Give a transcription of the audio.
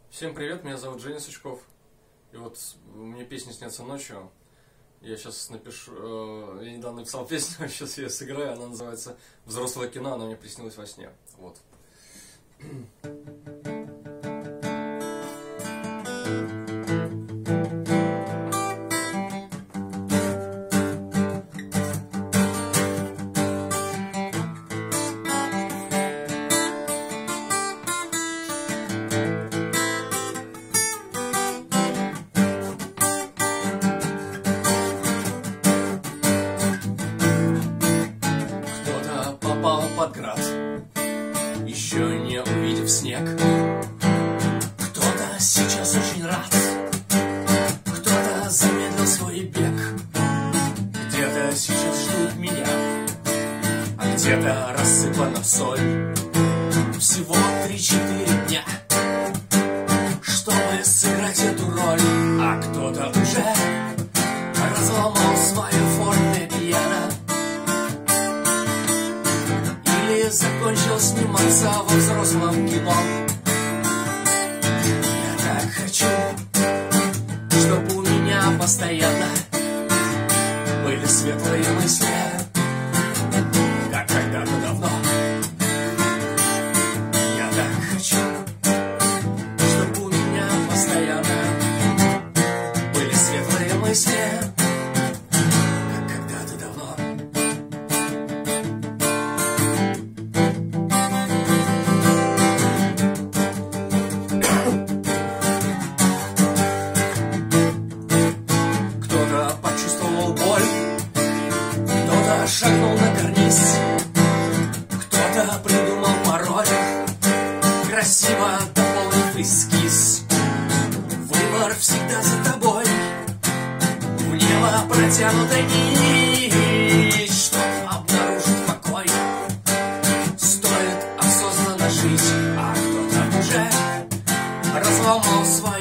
Всем привет, меня зовут Женя Сычков. И вот мне песня снятся ночью. Я сейчас напишу, я недавно написал песню, сейчас я ее сыграю. Она называется «Взрослое кино», она мне приснилась во сне. Вот. Попал под град, еще не увидев снег. Кто-то сейчас очень рад, кто-то замедлил свой бег. Где-то сейчас ждут меня, а где-то рассыпана в соль. Всего 3-4 дня, чтобы сыграть эту роль. А кто-то уже разломал свое фортепиано или закончил сниматься во взрослом кино. Я так хочу, чтобы у меня постоянно были светлые мысли, как когда-то давно. Я так хочу, чтобы у меня постоянно были светлые мысли, как когда-то давно. Кто-то шагнул на карниз, кто-то придумал пароль, красиво дополнив эскиз. Выбор всегда за тобой, в небо протянута нить, чтобы обнаружить покой. Стоит осознанно жить, а кто-то уже разломал свой